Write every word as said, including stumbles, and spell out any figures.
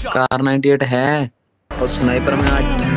car ninety eight है और sniper में आज